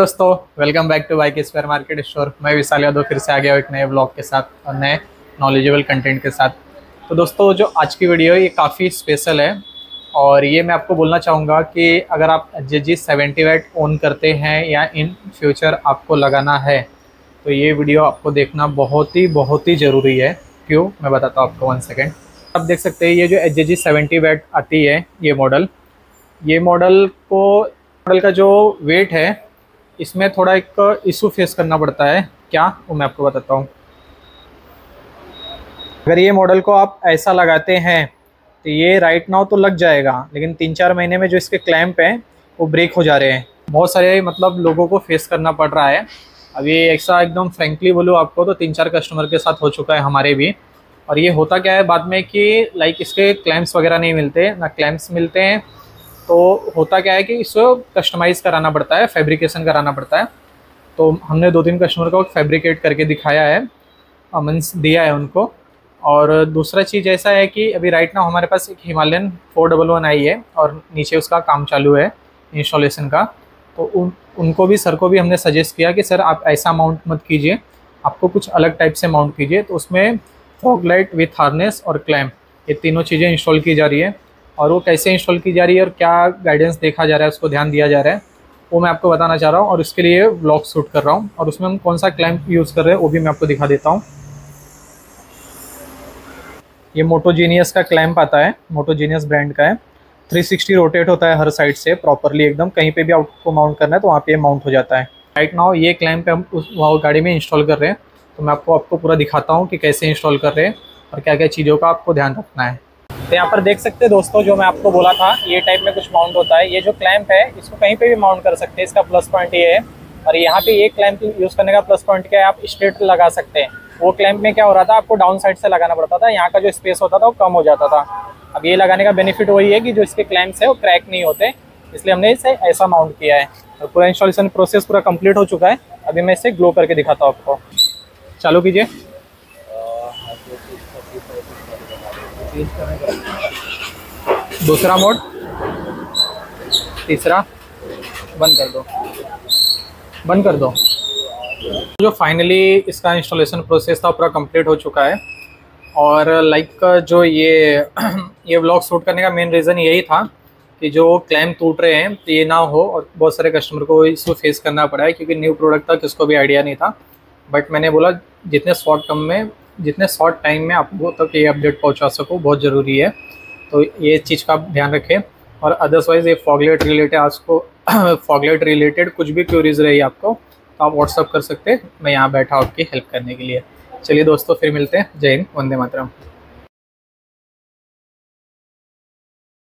दोस्तों, welcome back to bike spare market store. मैं विशाल यादव फिर से आ गया हूँ एक नए ब्लॉग के साथ और नए नॉलेजेबल कंटेंट के साथ। तो दोस्तों, जो आज की वीडियो है ये काफ़ी स्पेशल है और ये मैं आपको बोलना चाहूँगा कि अगर आप JG 70 वाट ओन करते हैं या इन फ्यूचर आपको लगाना है तो ये वीडियो आपको देखना बहुत ही ज़रूरी है। क्यों, मैं बताता हूँ आपको। 1 सेकेंड। आप देख सकते हैं ये जो JG 70 वाट आती है ये मॉडल का जो वेट है इसमें थोड़ा एक इशू फेस करना पड़ता है। क्या, वो मैं आपको बताता हूँ। अगर ये मॉडल को आप ऐसा लगाते हैं तो ये राइट नाउ तो लग जाएगा, लेकिन 3-4 महीने में जो इसके क्लैंप हैं वो ब्रेक हो जा रहे हैं। बहुत सारे लोगों को फेस करना पड़ रहा है। अब ये ऐसा एकदम फ्रेंकली बोलूँ आपको तो 3-4 कस्टमर के साथ हो चुका है, हमारे भी। और ये होता क्या है बाद में कि इसके क्लैंप्स वगैरह नहीं मिलते, ना क्लैंप्स मिलते हैं। तो होता क्या है कि इसको कस्टमाइज़ कराना पड़ता है, फैब्रिकेशन कराना पड़ता है। तो हमने 2-3 कस्टमर को फैब्रिकेट करके दिखाया है, मीन्स दिया है उनको। और दूसरा चीज़ ऐसा है कि अभी राइट नाउ हमारे पास एक हिमालयन 411 आई है और नीचे उसका काम चालू है इंस्टॉलेशन का। तो उनको भी, सर को भी हमने सजेस्ट किया कि सर आप ऐसा माउंट मत कीजिए, आपको कुछ अलग टाइप से माउंट कीजिए। तो उसमें फॉग लाइट विथ हार्नेस और क्लैम्प, ये तीनों चीज़ें इंस्टॉल की जा रही है। और वो कैसे इंस्टॉल की जा रही है और क्या गाइडेंस देखा जा रहा है, उसको ध्यान दिया जा रहा है, वो मैं आपको बताना चाह रहा हूँ। और उसके लिए व्लॉग शूट कर रहा हूँ और उसमें हम कौन सा क्लैंप यूज़ कर रहे हैं वो भी मैं आपको दिखा देता हूँ। ये मोटोजीनियस का क्लैंप आता है, मोटोजीनियस ब्रांड का है। 360 रोटेट होता है हर साइड से प्रॉपरली एकदम। कहीं पे भी आपको माउंट करना है तो वहाँ पे माउंट हो जाता है। राइट नाउ ये क्लैंप हम उस गाड़ी में इंस्टॉल कर रहे हैं। तो मैं आपको पूरा दिखाता हूँ कि कैसे इंस्टॉल कर रहे हैं और क्या क्या चीज़ों का आपको ध्यान रखना है। तो यहाँ पर देख सकते हैं दोस्तों, जो मैं आपको बोला था ये टाइप में कुछ माउंट होता है। ये जो क्लैंप है इसको कहीं पे भी माउंट कर सकते हैं, इसका प्लस पॉइंट ये है। और यहाँ पे ये क्लैंप यूज़ करने का प्लस पॉइंट क्या है, आप स्ट्रेट लगा सकते हैं। वो क्लैंप में क्या हो रहा था, आपको डाउन साइड से लगाना पड़ता था, यहाँ का जो स्पेस होता था वो कम हो जाता था। अब ये लगाने का बेनिफिट वही है कि जो इसके क्लैंप्स है वो क्रैक नहीं होते, इसलिए हमने इसे ऐसा माउंट किया है। और पूरा इंस्टॉलेशन प्रोसेस पूरा कंप्लीट हो चुका है। अभी मैं इसे ग्लो करके दिखाता हूँ आपको। चालू कीजिए। दूसरा मोड, तीसरा, बंद कर दो। जो फाइनली इसका इंस्टॉलेशन प्रोसेस था पूरा कंप्लीट हो चुका है। और जो ये व्लॉग शूट करने का मेन रीज़न यही था कि जो क्लैंप टूट रहे हैं तो ये ना हो। और बहुत सारे कस्टमर को इसको फेस करना पड़ा है क्योंकि न्यू प्रोडक्ट था, किसको भी आइडिया नहीं था। बट मैंने बोला जितने शॉर्ट टाइम में आपको तक ये अपडेट पहुंचा सको बहुत ज़रूरी है। तो ये चीज़ का ध्यान रखें। और अदरवाइज़ ये फॉगलाइट रिलेटेड कुछ भी क्वेरीज रही आपको तो आप व्हाट्सअप कर सकते हैं। मैं यहाँ बैठा आपकी हेल्प करने के लिए। चलिए दोस्तों, फिर मिलते हैं। जय हिंद, वंदे मातरम।